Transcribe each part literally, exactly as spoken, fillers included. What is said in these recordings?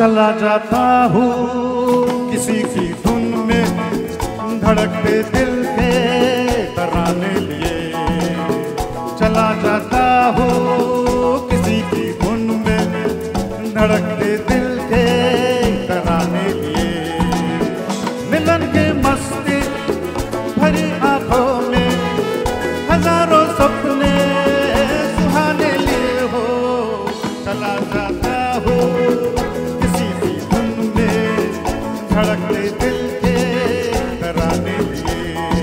चला जाता हूँ किसी की धुन में, धड़कते दिल के तराने लिए। चला जाता हूँ किसी की धुन में, धड़कते दिल के तराने लिए। मिलन के मस्ती भरी आंखों में हजारों सपने सुहाने लिए हो। चला जाता हूँ किसी की धुन में, धड़कते दिल के तराने लिए।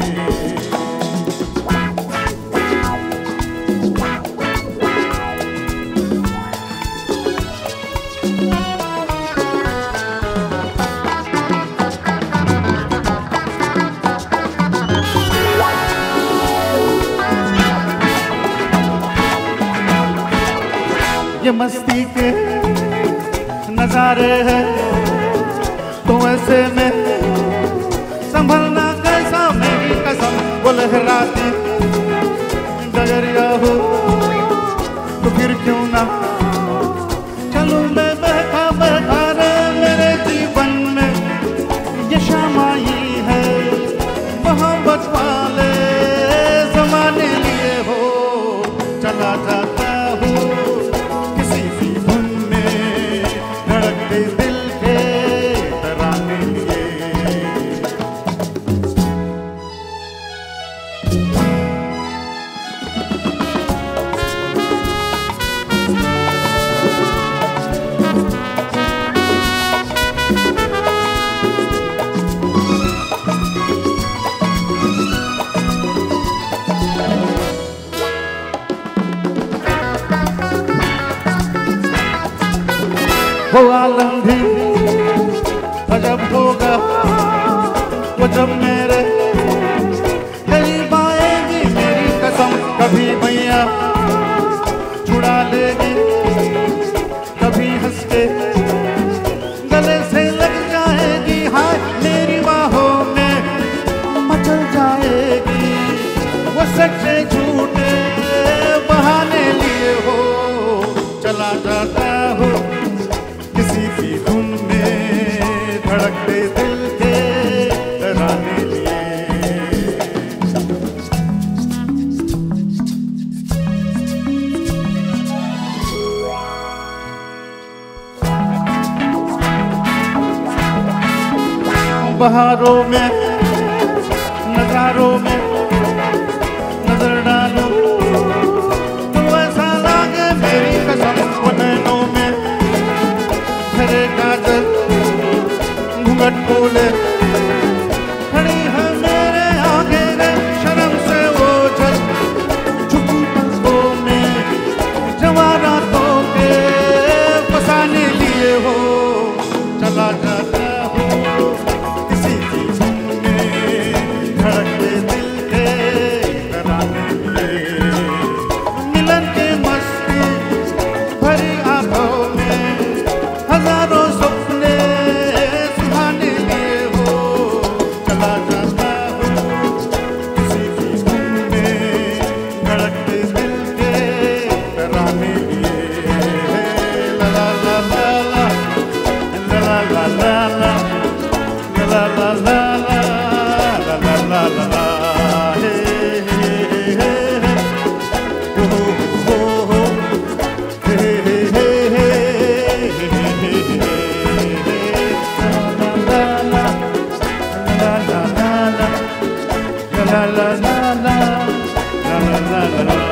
ये मस्ती के नजारे हैं तो ऐसे में संभलना कैसा, मेरी कसम वो लहराती डगरिया हो तो फिर क्यों ना चलूं मैं बहका बहका रे। मेरे जीवन में ये शाम आई है मोहब्बत वाले जमाने लिए हो। चला जाता हूँ किसी की धुन में, धड़कते दिल के तराने लिए। वो आलम भी अजब होगा वो जब मेरे करीब आएगी, मेरी कसम कभी मैया छुड़ा लेगी, कभी हंस के गले से लग जाएगी। हाँ मेरी बाहों में मचल जाएगी, वो सच्चे झूठे बहाने लिए हो। चला जाता हूँ किसी की धुन में, धड़कते दिल के तराने लिए। बहारों में नजारों में नजर डालो तो ऐसा लागे, मेरी कसम वो नैनों में खरे काजल घूंघट खोले खड़ी है मेरे आगे रे। शर्म से वो जल झुकी पलकों में जवारातों के फसाने लिए हो। चला जाता हूँ किसी की धुन में, धड़कते दिल के तराने लिए। मिलन के मस्ती भरी आंखों में हजारों सपने सुहाने लिए हो। चला जाता हूँ किसी की धुन में, धड़कते दिल के तराने लिए। ला ला ला ला ला ला ला ला ला ला ला ला ला ला ला ला ला। हे हे हे हे हो हो हो हे हे हे हे हे हे हे। La la la la la la la la la la la la la la la।